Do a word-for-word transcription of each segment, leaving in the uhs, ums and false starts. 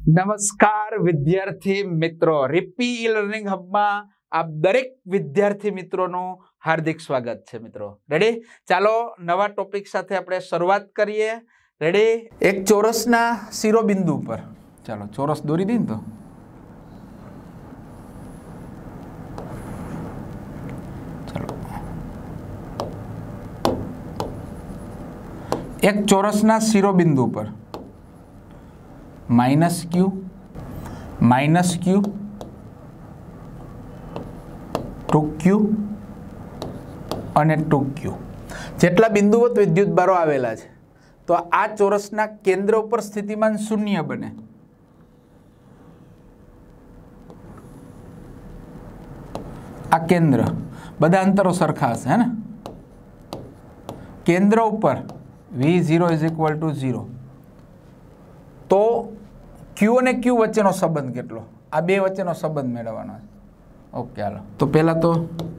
નમસ્કાર વિદ્યાર્થી મિત્રો, રીપી ઈ લર્નિંગ હબમાં આપ દરેક વિદ્યાર્થી મિત્રોનું હાર્દિક સ્વાગત છે. મિત્રો રેડી? ચાલો નવા ટોપિક સાથે આપણે શરૂઆત કરીએ. રેડી? એક ચોરસના શિરોબિંદુ પર ચાલો ચોરસ દોરી દઈએ તો ચાલો એક ચોરસના શિરોબિંદુ પર માઇનસ ક્યુ માઇનસ ક્યુ ટુ ક્યુ અને ટુ ક્યુ જેટલા બિંદુવત વિદ્યુત ભારો આવેલા છે, તો આ ચોરસના કેન્દ્ર ઉપર સ્થિતિમાન શૂન્ય બને. આ કેન્દ્ર બધા અંતરો સરખા હશે, હે ને? કેન્દ્ર ઉપર v zero is equal to zero, તો ક્યુ અને ક્યુ વચ્ચેનો સંબંધ કેટલો? આ બે વચ્ચેનો સંબંધ મેળવવાનો છે. ઓકે, હાલો તો પહેલા તો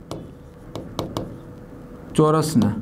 ચોરસના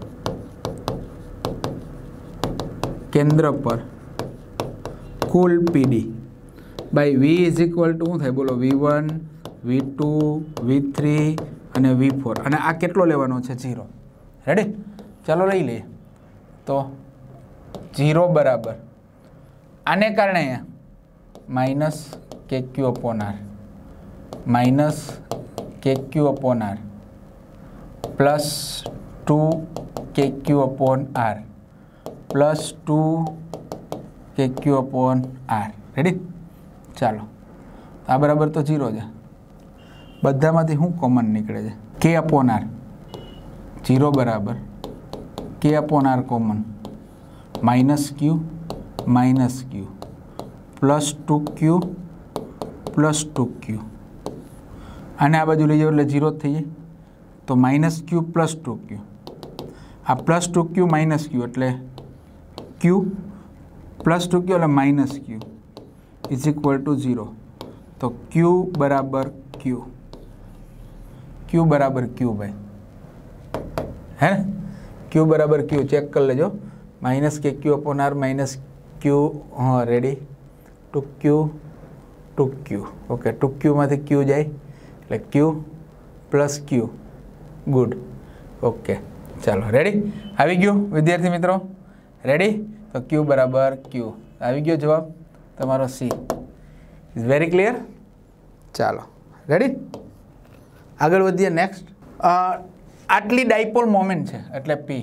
કેન્દ્ર પર કુલ PD by V is equal to શું થાય? બોલો, V one, V two, V three અને વી ફોર. અને આ કેટલો લેવાનો છે? ઝીરો. રેડી? ચાલો લઈ લઈએ. તો ઝીરો બરાબર આને કારણે minus K Q upon R, minus K Q upon R plus two K Q upon R plus two K Q upon R. Ready? ચાલો, આ બરાબર તો ઝીરો છે. બધામાંથી શું કોમન નીકળે છે? કે અપોન આર. ઝીરો બરાબર K upon R common, minus ક્યુ minus Q plus two Q plus two Q. આને આ બાજુ લઈ જાઓ એટલે ઝીરો થઈ જાય, તો minus Q plus two Q. આ plus two Q minus Q એટલે ક્યુ પ્લસ ટુ ક્યુ એટલે minus Q is equal to zero. તો ક્યુ બરાબર ક્યુ, ક્યુ બરાબર ક્યુ ભાઈ, હે ને? ક્યુ બરાબર ક્યુ ચેક કરી લેજો. Minus K Q upon R minus Q. હા, ready? Two Q two Q. Okay, two ક્યુમાંથી ક્યુ જાય એટલે Q plus Q. Good. Okay, ચાલો રેડી? આવી ગયું વિદ્યાર્થી મિત્રો? રેડી? તો ક્યુ બરાબર ક્યુ આવી ગયો જવાબ તમારો સી. Is very clear? ચાલો રેડી? આગળ વધીએ. નેક્સ્ટ, આટલી ડાયપોલ મોમેન્ટ છે એટલે પી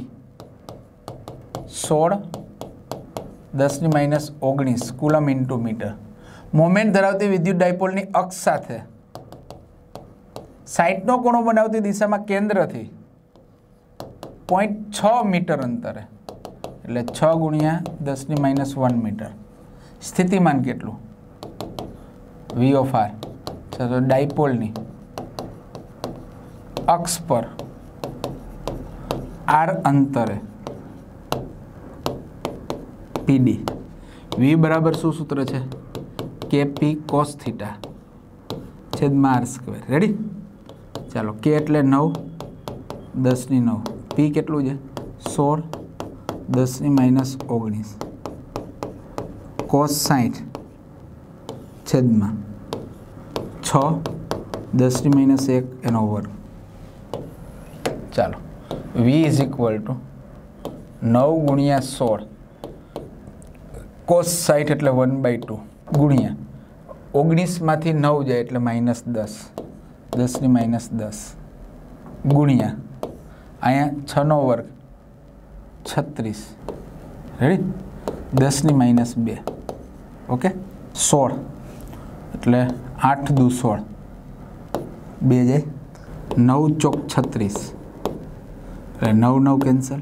સોળ દસની માઇનસ ઓગણીસ કુલમ ઇન્ટુ મીટર. મોમેન્ટ ધરાવતી વિદ્યુત ડાયપોલની અક્ષ સાથે સાઈઠનો ખૂણો બનાવતી દિશામાં કેન્દ્રથી પોઈન્ટ છ મીટર અંતરે એટલે છ ગુણ્યા દસની માઇનસ વન મીટર. સ્થિતિમાન કેટલું? V of R. તો ડાયપોલની અક્ષ પર આર અંતરે પીડી. વી બરાબર શું સૂત્ર છે? કે પી કોસ થીટા છેદમાં આર સ્ક્વેર. રેડી? ચાલો, કે એટલે નવ દસની નવ, પી કેટલું છે? સોળ દસની માઇનસ ઓગણીસ કોસ સાઠ છેદમાં છ દસની માઇનસ એક એનો વર્ગ. ચાલો, વી ઇઝ ઇક્વલ ટુ નવ ગુણ્યા સોળ કોસ સાઠ એટલે વન બાય ટુ ગુણ્યા ઓગણીસમાંથી નવ જાય એટલે માઇનસ દસ દસની માઇનસ દસ ગુણ્યા અહીંયા છનો વર્ગ છત્રીસ. રેડી? દસની માઇનસ બે. ઓકે, સોળ એટલે આઠ દુ સોળ, બે જાય, નવ ચોક છત્રીસ એટલે નવ નવ કેન્સલ,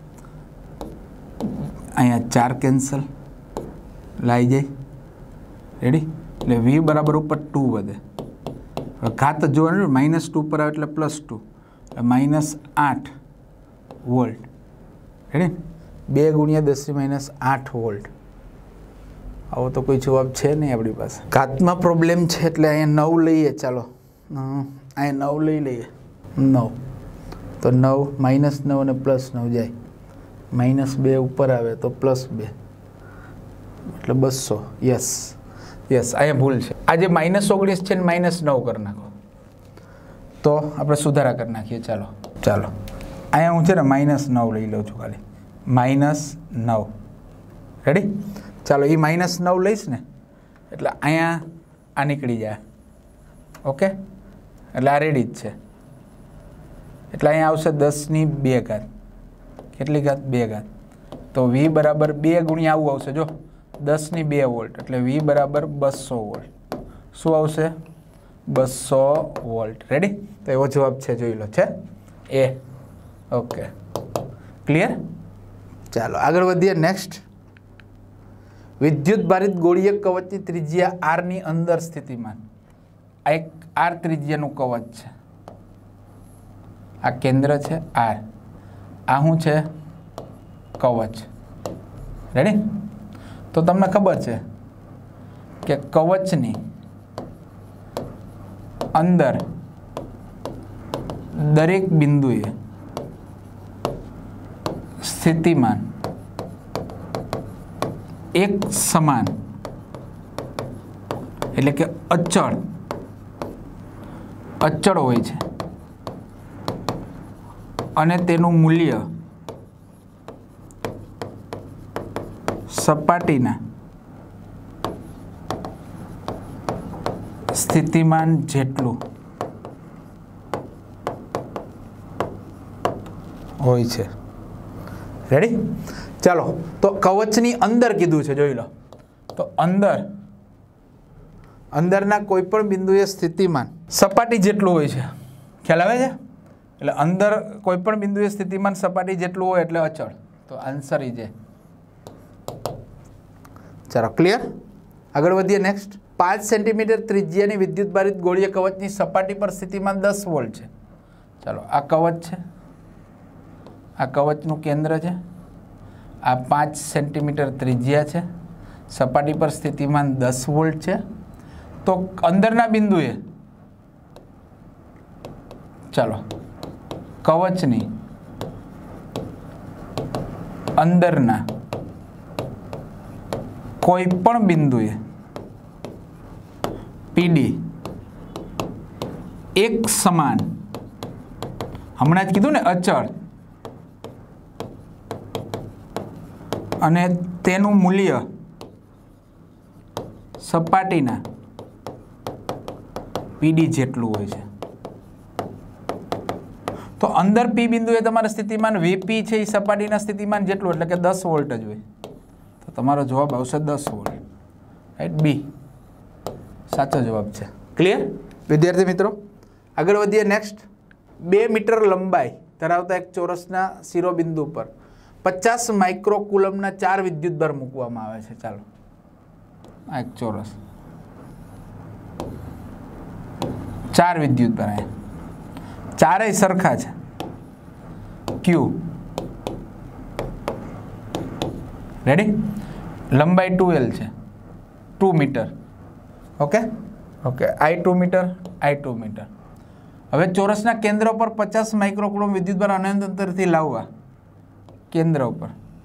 અહીંયા ચાર કેન્સલ લાઈ જાય. રેડી? એટલે વી બરાબર ઉપર ટુ વધે. હવે ઘાત જોવાનું, માઇનસ ટુ પર આવે એટલે પ્લસ ટુ એટલે માઇનસ આઠ વોલ્ટ. રેડી? બે ગુણ્યા દસની માઇનસ આઠ વોલ્ટ. આવો તો કોઈ જવાબ છે નહીં આપણી પાસે. ઘાતમાં પ્રોબ્લેમ છે એટલે અહીંયા નવ લઈએ. ચાલો, અહીંયા નવ લઈ લઈએ. નવ તો નવ માઇનસ નવ અને પ્લસ નવ જાય, માઇનસ બે ઉપર આવે તો પ્લસ બે એટલે બસો. યસ, યસ, અહીંયા ભૂલ છે. આ જે માઇનસ ઓગણીસ છે ને માઇનસ નવ કરી નાખો તો આપણે સુધારા કરી નાખીએ. ચાલો ચાલો અહીંયા હું છે ને માઇનસ નવ લઈ લઉં છું, ખાલી માઇનસ નવ. રેડી? ચાલો, એ માઇનસ નવ લઈશ ને એટલે અહીંયા આ નીકળી જાય. ઓકે, એટલે આ રેડી જ છે. એટલે અહીંયા આવશે દસની બે ઘાત. કેટલી ઘાત? બે ઘાત. તો વી બરાબર બે ગુણ્યા આવું આવશે, જો દસની બે વોલ્ટ એટલે વી બરાબર બસો વોલ્ટ. શું આવશે? બસો વોલ્ટ. રેડી? તો એવો જવાબ છે, જોઈ લો, છે એ. Okay, clear? ચાલો આગળ વધીએ. નેક્સ્ટ, વિદ્યુત ભારિત ગોળીય કવચની ત્રિજ્યા આર ની અંદર સ્થિતિમાન. આ એક આર ત્રિજ્યાનું કવચ છે, આ કેન્દ્ર છે આર, આ શું છે? કવચ. રેડી? તો તમને ખબર છે કે કવચની અંદર દરેક બિંદુએ સ્થિતિમાન એક સમાન એટલે કે અચળ અચળ હોય છે અને તેનું મૂલ્ય સપાટીના સ્થિતિમાન જેટલું હોય છે. રેડી? ચાલો, તો કવચની અંદર કીધું છે, જોઈ લો. તો અંદર અંદરના કોઈ પણ બિંદુએ સ્થિતિમાન સપાટી જેટલું હોય છે. ખ્યાલ આવે છે? એટલે અંદર કોઈ પણ બિંદુએ સ્થિતિમાન સપાટી જેટલું હોય એટલે અચળ. તો આન્સર ઈ છે. ચાલો, ક્લિયર? આગળ વધીએ. નેક્સ્ટ, પાંચ સેન્ટીમીટર ત્રિજ્યાની વિદ્યુત ભારિત ગોળીય કવચની સપાટી પર સ્થિતિમાન દસ વોલ્ટ છે. ચાલો, આ કવચ છે, આ કવચનું કેન્દ્ર છે, આ પાંચ સેન્ટીમીટર ત્રિજ્યા છે, સપાટી પર સ્થિતિમાન દસ વોલ્ટ છે. તો અંદરના બિંદુએ ચાલો કવચની અંદરના કોઈ પણ બિંદુએ પીડી એક સમાન, હમણાં જ કીધું ને અચળ, અને તેનું મૂલ્ય સપાટીના પીડી જેટલું હોય છે. તો અંદર પી બિંદુએ તમારે સ્થિતિમાન વીપી છે એ સપાટીના સ્થિતિમાન જેટલું એટલે કે દસ વોલ્ટ જ હોય. તો તમારો જવાબ આવશે દસ વોલ્ટ. રાઈટ? બી સાચો જવાબ છે. ક્લિયર વિદ્યાર્થી મિત્રો? આગળ વધીએ. નેક્સ્ટ, બે મીટર લંબાઈ ધરાવતા એક ચોરસના શિરોબિંદુ પર પચાસ માઇક્રોકુલમના ચાર વિદ્યુતભાર મૂકવામાં આવે છે. ચાલો, આ એક ચોરસ, ચાર વિદ્યુતભાર, ચારેય સરખા છે. Q ready? લંબાઈ ટુ એલ છે, two metre. Okay okay I two metre, I two metre. હવે ચોરસના કેન્દ્ર પર પચાસ માઇક્રોકુલમ વિદ્યુતભાર અનંત અંતરથી લાવવા. કેન્દ્ર ઉપર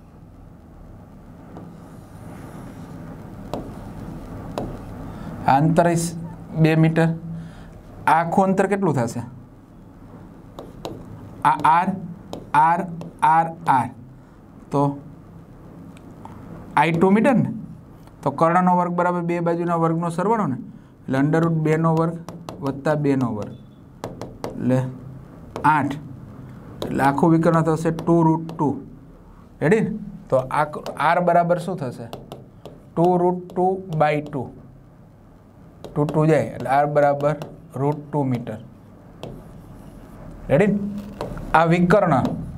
આ અંતર બે મીટર. આ આખું અંતર કેટલું થશે? આ આર આર આર આર, તો આઈ ટુ મીટર ને. તો કર્ણનો વર્ગ બરાબર બે બાજુના વર્ગનો સરવાળો ને, એટલે અંડર રૂટ બે નો વર્ગ વત્તા બે નો વર્ગ એટલે આઠ. એટલે આખું વિકર્ણ થશે ટુ રૂટ ટુ. રેડી? તો આ આર બરાબર શું થશે? Two root two by two. Two two જાય એટલે આર બરાબર રૂટ ટુ મીટર. રેડી? આ વિકર્ણ,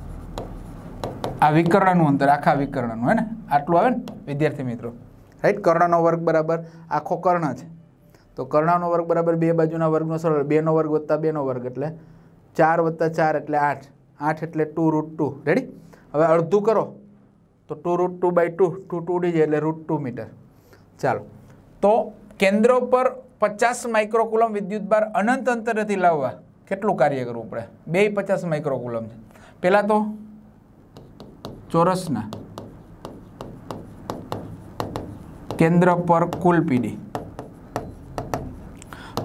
આ વિકર્ણનું અંતર, આખા વિકર્ણનું, હે ને, આટલું આવે ને વિદ્યાર્થી મિત્રો. રાઈટ? કર્ણનો વર્ગ બરાબર આખો કર્ણ છે, તો કર્ણનો વર્ગ બરાબર બે બાજુના વર્ગનો સરળ, બે નો વર્ગ વત્તા બે નો વર્ગ એટલે ચાર વત્તા ચાર એટલે આઠ. આઠ એટલે ટુ રૂટ ટુ. રેડી? હવે અડધું કરો તો two root two by two, two two D જાય એટલે રૂટ ટુ મીટર. ચાલો, તો કેન્દ્ર પર પચાસ માઇક્રોકુલમ વિદ્યુતભાર અનંત અંતરેથી લાવવા કેટલું કાર્ય કરવું પડે? બે પચાસ માઇક્રોકુલમ છે. પહેલાં તો ચોરસના કેન્દ્ર પર કુલ પીડી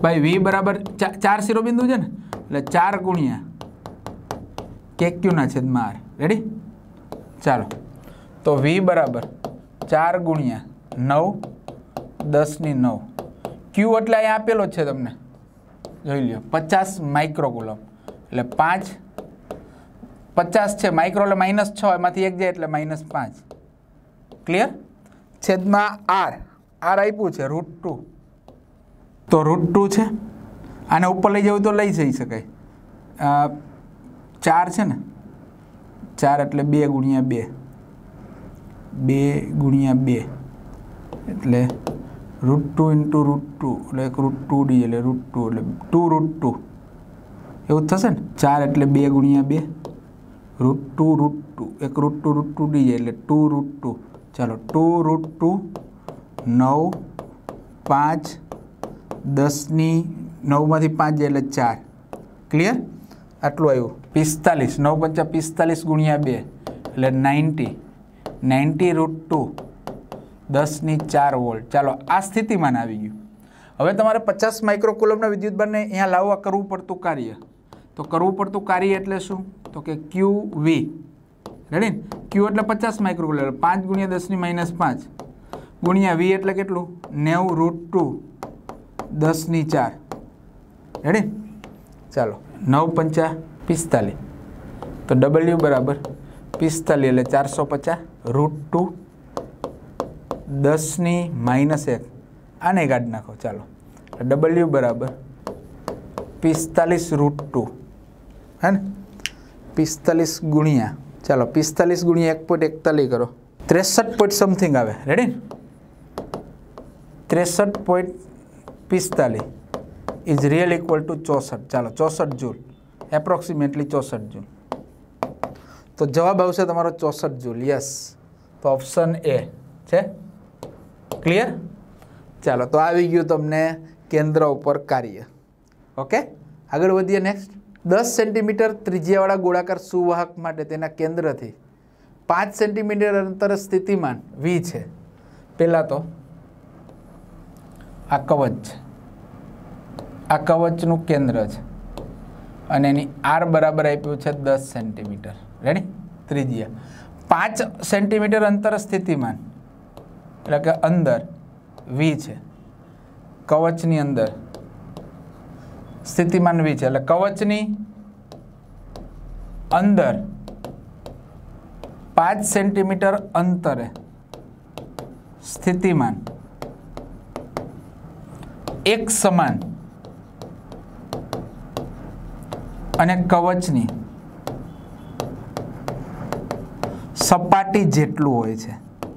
ભાઈ વી બરાબર ચાર શિરોબિંદુ છે ને એટલે ચાર ગુણ્યા કે ક્યુના છેદમાં આર. રેડી? ચાલો તો વી બરાબર ચાર ગુણ્યા નવ દસની નવ. ક્યુ એટલે અહીંયા આપેલો જ છે તમને, જોઈ લ્યો, પચાસ માઇક્રોકુલમ એટલે પાંચ પચાસ છે માઇક્રો એટલે માઇનસ છ, એમાંથી એક જાય એટલે માઇનસ પાંચ. ક્લિયર? છેદમાં આર. આર આપ્યું છે રૂટ ટુ, તો રૂટ ટુ છે. આને ઉપર લઈ જવું તો લઈ જઈ શકાય. ચાર છે ને, ચાર એટલે બે ગુણ્યા બે, બે ગુણ્યા બે એટલે root two into root two એટલે એક રૂટ ટુ ડી એટલે રૂટ ટુ એટલે ટુ રૂટ ટુ એવું થશે ને. ચાર એટલે બે ગુણ્યા બે, રૂટ ટુ રૂટ ટુ એક root two root two D એટલે ટુ રૂટ ટુ. ચાલો ટુ રૂટ ટુ નવ પાંચ દસની નવમાંથી પાંચ જાય એટલે ચાર. ક્લિયર? આટલું આવ્યું. પિસ્તાલીસ, નવ પંચા પિસ્તાલીસ ગુણ્યા બે એટલે નાઇન્ટી, નાઇન્ટી રૂટ ટુ દસની ચાર વોલ્ટ. ચાલો આ સ્થિતિમાન આવી ગયું. હવે તમારે પચાસ માઇક્રોકુલમના વિદ્યુતભારને અહીંયા લાવવા કરવું પડતું કાર્ય. તો કરવું પડતું કાર્ય એટલે શું? તો કે ક્યુ વી. રેડી? ક્યુ એટલે પચાસ માઇક્રોકુલમ, પાંચ ગુણ્યા દસની માઇનસ પાંચ ગુણ્યા વી એટલે કેટલું? નેવું રૂટ ટુ દસની ચાર. રેડી? ચાલો નવ પંચા પિસ્તાલીસ, તો ડબલ્યુ બરાબર પિસ્તાલીસ એટલે ચારસો પચાસ રૂટ ટુ દસની માઇનસ એક. આને કાઢી નાખો. ચાલો ડબલ્યુ બરાબર પિસ્તાલીસ રૂટ ટુ, હે ને, પિસ્તાલીસ ગુણ્યા, ચાલો પિસ્તાલીસ ગુણ્યા એક પોઈન્ટ એકતાલીસ કરો, ત્રેસઠ પોઈન્ટ સમથિંગ આવે. રેડી? ત્રેસઠ પોઈન્ટ પિસ્તાલીસ ઇઝ રિયલ ઇક્વલ ટુ ચોસઠ. ચાલો ચોસઠ જૂલ, એપ્રોક્સિમેટલી ચોસઠ જૂલ. તો જવાબ આવશે તમારો ચોસઠ જૂલ. યસ, તો ઓપ્શન એ છે. ક્લિયર? ચાલો તો આવી ગયું તમને કેન્દ્ર ઉપર કાર્ય. ઓકે, આગળ વધીએ. નેક્સ્ટ, દસ સેન્ટીમીટર ત્રિજ્યાવાળા ગોળાકાર સુવાહક માટે તેના કેન્દ્રથી પાંચ સેન્ટીમીટર અંતરે સ્થિતિમાન વી છે. પહેલાં તો આ કવચ છે, આ કવચનું કેન્દ્ર છે અને એની આર બરાબર આપ્યું છે દસ સેન્ટીમીટર. રેડી? ત્રિજ્યા પાંચ સેન્ટીમીટર અંતર સ્થિતિમાન એટલે કે અંદર વી છે, કવચની અંદર સ્થિતિમાન વી છે એટલે કવચની અંદર પાંચ સેન્ટીમીટર અંતરે સ્થિતિમાન એક સમાન અને કવચની સપાટી જેટલું હોય છે.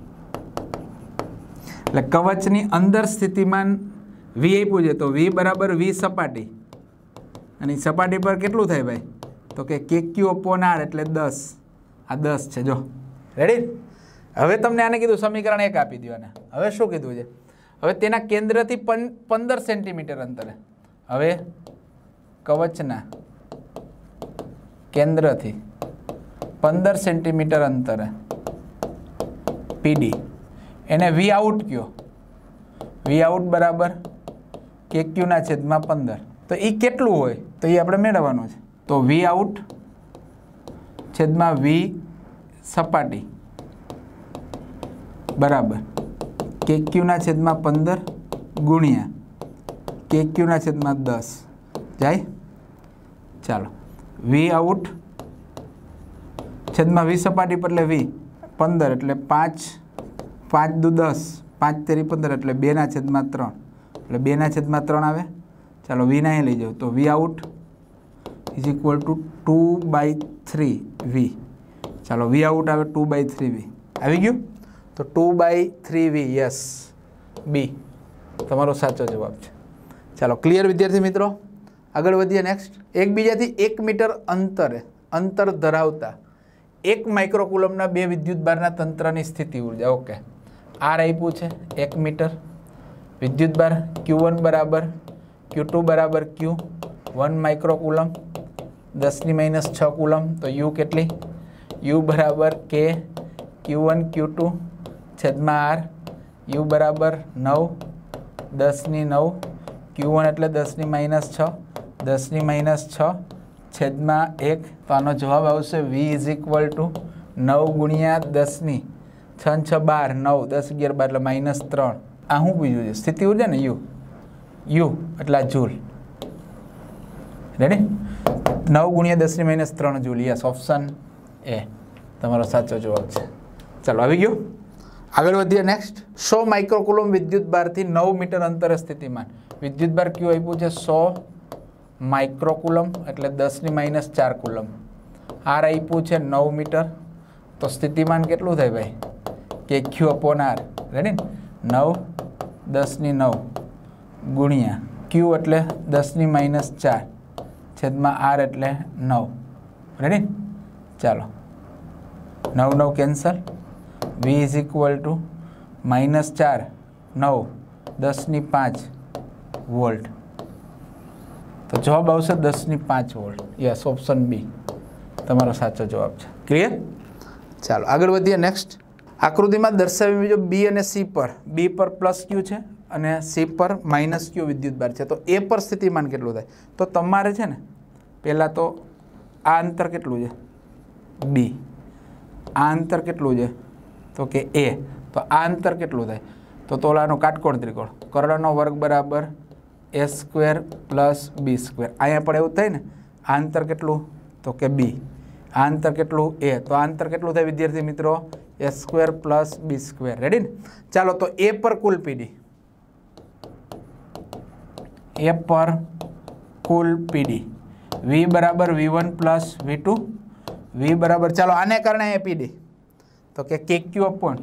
એટલે કવચની અંદર સ્થિતિમાન વી આપ્યું છે, તો વી બરાબર વી સપાટી, અને સપાટી પર કેટલું થાય ભાઈ? તો કે કે ક્યુ અપોન આર એટલે દસ. આ દસ છે. જો રેડી? હવે તમને આને કીધું સમીકરણ એક આપી દો. હવે શું કીધું છે? હવે તેના કેન્દ્રથી પંદર સેન્ટીમીટર અંતરે, હવે કવચના કેન્દ્રથી પંદર સેન્ટીમીટર અંતરે પીડી, એને વી આઉટ કયો? વી આઉટ બરાબર કે ક્યુના છેદમાં પંદર. તો એ કેટલું હોય તો એ આપણે મેળવવાનું છે. તો વી આઉટ છેદમાં વી સપાટી બરાબર કે ક્યુના છેદમાં પંદર ગુણ્યા કે ક્યુના છેદમાં દસ જાય. ચાલો વી આઉટ છેદમાં વી સપાટી પર એટલે વી પંદર એટલે પાંચ પાંચ દુ દસ, પાંચ તેરી પંદર એટલે બેના છેદમાં ત્રણ એટલે બેના છેદમાં ત્રણ આવે. ચાલો વીના અહીં લઈ જાઓ તો V out is equal to two by three V. ચાલો વી આઉટ આવે ટુ બાય થ્રી વી. આવી ગયું? તો two by three V. Yes, B તમારો સાચો જવાબ છે. ચાલો ક્લિયર વિદ્યાર્થી મિત્રો? આગળ વધીએ. નેક્સ્ટ, એકબીજાથી એક મીટર અંતરે અંતર ધરાવતા એક માઇક્રોકુલમના બે વિદ્યુતભારના તંત્રની સ્થિતિ ઉર્જા. ઓકે, આર આપ્યું છે એક મીટર, વિદ્યુતભાર ક્યુ વન બરાબર ક્યુ ટુ બરાબર ક્યુ વન માઇક્રોકુલમ, દસની માઇનસ છ કુલમ. તો યુ કેટલી? યુ બરાબર K Q one Q two છેદમાં આર, યુ બરાબર નવ દસની નવ ક્યુ વન એટલે દસની માઇનસ છ, દસની માઇનસ છ છેદમાં એક. તો આનો જવાબ આવશે વી ઇઝ ઇક્વલ ટુ નવ ગુણ્યા દસની છ છ બાર, નવ દસ અગિયાર બાર એટલે માઇનસ ત્રણ. આ શું બીજું છે? સ્થિતિ ઉર્જા ને યુ, યુ એટલે જૂલ. રેડી? નવ ગુણ્યા દસની માઇનસ ત્રણ જૂલ. યસ, ઓપ્શન એ તમારો સાચો જવાબ છે. ચાલો આવી ગયો. આગળ વધીએ. નેક્સ્ટ, સો માઇક્રોકુલોમ વિદ્યુત ભારથી નવ મીટર અંતરે સ્થિતિમાન. વિદ્યુત ભાર ક્યુ આપ્યું છે સો માઇક્રોકુલમ એટલે દસની માઇનસ ચાર કુલમ. આર આપ્યું છે નવ મીટર. તો સ્થિતિમાન કેટલું થાય ભાઈ? કે ક્યુ અપોન આર. રેડી? નવ દસની નવ ગુણ્યા ક્યુ એટલે દસની માઇનસ ચાર છેદમાં આર એટલે નવ. રેડી? ચાલો, નવ નવ cancel. V is equal to minus ચાર નવ દસની પાંચ વોલ્ટ. તો જવાબ આવશે દસની પાંચ વોલ્ટ. યસ, ઓપ્શન બી તમારો સાચો જવાબ છે. ક્લિયર? ચાલો આગળ વધીએ. નેક્સ્ટ, આકૃતિમાં દર્શાવી મુજબ બી અને સી પર, બી પર પ્લસ ક્યુ છે અને સી પર માઇનસ ક્યુ વિદ્યુત ભાર છે. તો એ પર સ્થિતિમાન કેટલું થાય? તો તમારે છે ને પહેલાં તો આ અંતર કેટલું છે? બી. આ અંતર કેટલું છે? તો કે એ. તો આ અંતર કેટલું થાય? તો તોલાનો કાટકોણ ત્રિકોણ, કર્ણનો વર્ગ બરાબર A square plus B square. અહીંયા પણ એવું થાય ને, આ અંતર કેટલું? તો કે બી. આ અંતર કેટલું? એ. તો આ અંતર કેટલું થાય વિદ્યાર્થી મિત્રો? A square plus B square. Ready ને? ચાલો, તો એ પર કુલ પીડી, એ પર કુલ પીડી વી બરાબર V one plus V two, V બરાબર, ચાલો આને કારણે એ પીડી તો કે K Q upon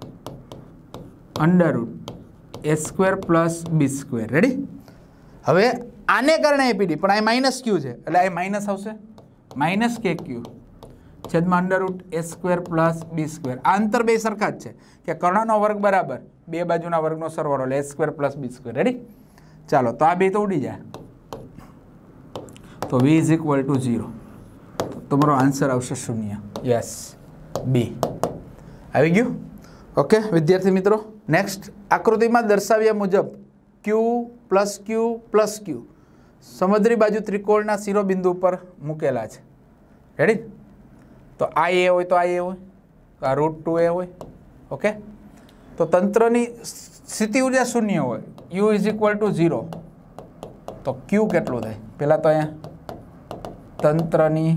under root A square plus B square. Ready? હવે આને કારણે એ પીડી, પણ આ માઇનસ ક્યુ છે એટલે આ માઇનસ આવશે, માઇનસ કે ક્યુ છેદમાં under root A square plus B square. આ અંતર બે સરખા જ છે કે કર્ણનો વર્ગ બરાબર બે બાજુના વર્ગનો સરવાળો એટલે A square plus B square. Ready? ચાલો, તો આ બે તો ઉડી જાય. તો V is equal to zero. તમારો આન્સર આવશે શૂન્ય. યસ, બી આવી ગયું. ઓકે વિદ્યાર્થી મિત્રો, નેક્સ્ટ, આકૃતિમાં દર્શાવ્યા મુજબ ક્યુ પ્લસ ક્યુ પ્લસ ક્યુ સમુદ્રી બાજુ ત્રિકોણના શિરોબિંદુ પર મૂકેલા છે. રેડી? તો આ એ હોય તો આ એ હોય, તો આ રૂટ ટુ એ હોય. ઓકે, તો તંત્રની સ્થિતિ ઉર્જા શૂન્ય હોય, U is equal to zero. તો ક્યુ કેટલું થાય? પહેલાં તો અહીંયા તંત્રની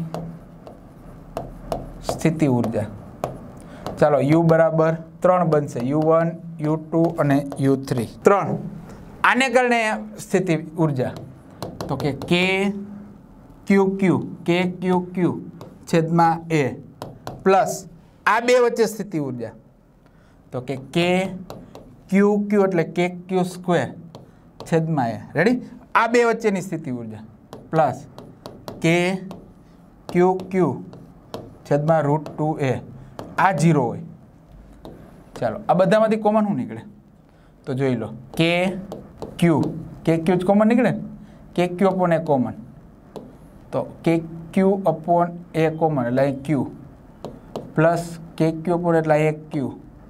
સ્થિતિ ઉર્જા, ચાલો યુ બરાબર ત્રણ બનશે, યુ વન યુ ટુ અને યુ થ્રી. ત્રણ. આને કારણે સ્થિતિ ઉર્જા તો કે કે ક્યુ ક્યુ, કે ક્યુ ક્યુ છેદમાં એ પ્લસ આ બે વચ્ચે સ્થિતિ ઉર્જા તો કે કે ક્યુ ક્યુ એટલે કે ક્યુ સ્ક્વેર છેદમાં એ. રેડી? આ બે વચ્ચેની સ્થિતિ ઉર્જા પ્લસ કે ક્યુ ક્યુ છેદમાં રૂટ ટુ એ. આ ઝીરો હોય. ચાલો, આ બધામાંથી કોમન શું નીકળે? તો જોઈ લો, કે ક્યુ, કે ક્યુ જ કોમન નીકળે ને, કે ક્યુ અપોન એ કોમન. તો કે ક્યુ અપોન એ કોમન એટલે અહીં ક્યુ પ્લસ કે ક્યુ અપોન એટલે અહીં એક ક્યુ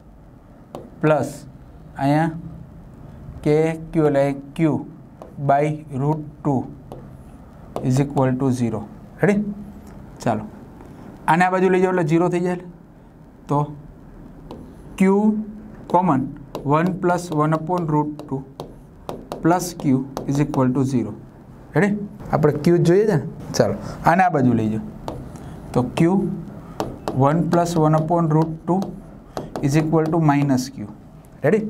પ્લસ અહીંયા કે ક્યુ એટલે અહીં Q by root two is equal to zero. Ready? ચાલો, આને આ બાજુ લઈ જાઓ એટલે ઝીરો થઈ જાય. તો Q common one plus one upon root two plus Q is equal to zero. Ready? આપણે ક્યુ જોઈએ છે ને. ચાલો, આને આ બાજુ લઈ જાઓ તો Q one plus one upon root two is equal to minus Q. Ready?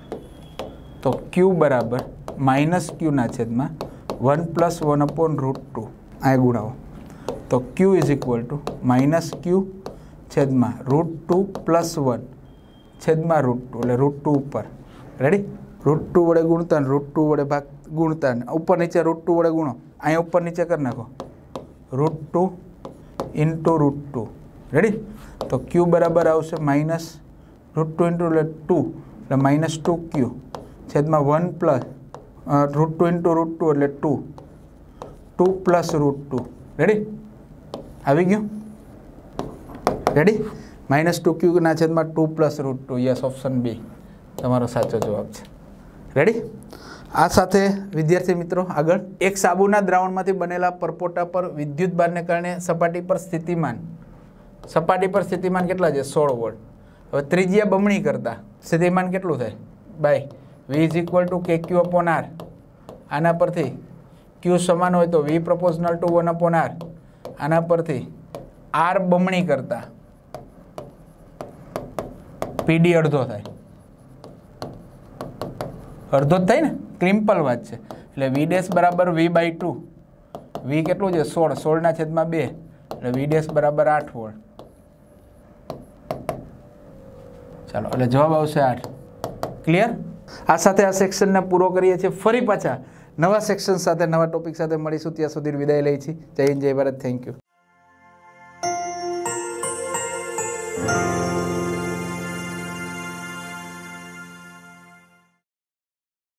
તો ક્યુ બરાબર માઇનસ ક્યુના છેદમાં one plus one upon root two. આ ગુણાવો તો Q is equal to minus Q છેદમાં રૂટ ટુ પ્લસ વન છેદમાં root two એટલે રૂટ ટુ ઉપર. રેડી? રૂટ ટુ વડે ગુણતા ને રૂટ ટુ વડે ભાગ ગુણતા ને ઉપર નીચે રૂટ ટુ વડે ગુણો, અહીંયા ઉપર નીચે કરી નાખો root two into root two. Ready? તો ક્યુ બરાબર આવશે માઇનસ રૂટ ટુ ઇન્ટુ એટલે ટુ એટલે માઇનસ ટુ ક્યુ છેદમાં one plus root two into root two એટલે two two plus root two. Ready? આવી ગયું? રેડી? માઇનસ ટુ ક્યુના છેદમાં two plus root two. Yes, option B તમારો સાચો જવાબ છે. રેડી? આ સાથે વિદ્યાર્થી મિત્રો આગળ એક સાબુના દ્રાવણમાંથી બનેલા પરપોટા પર વિદ્યુત ભારને કારણે સપાટી પર સ્થિતિમાન સપાટી પર સ્થિતિમાન કેટલા છે સોળ વોલ્ટ. હવે ત્રિજ્યા બમણી કરતા સ્થિતિમાન કેટલું થાય by V is equal to K Q upon R. આના પરથી ક્યુ સમાન હોય તો V proportional to one upon R. આના પરથી આર બમણી કરતા પીડી અડધો થાય. અડધો જ થાય ને, ક્રિમ્પલ વાત છે. એટલે વી ડેશ બરાબર વી બાય ટુ. વી કેટલું છે સોળ, સોળના છેદમાં બે, એટલે વી ડેશ બરાબર આઠ વોલ્ટ. ચાલો એટલે જવાબ આવશે આઠ. ક્લિયર? આ સાથે આ સેક્શનને પૂરો કરીએ છીએ. ફરી પાછા નવા સેક્શન સાથે નવા ટોપિક સાથે મળીશું. ત્યાં સુધી વિદાય લઈ છીએ. જય હિન્દ, જય ભારત. Thank you.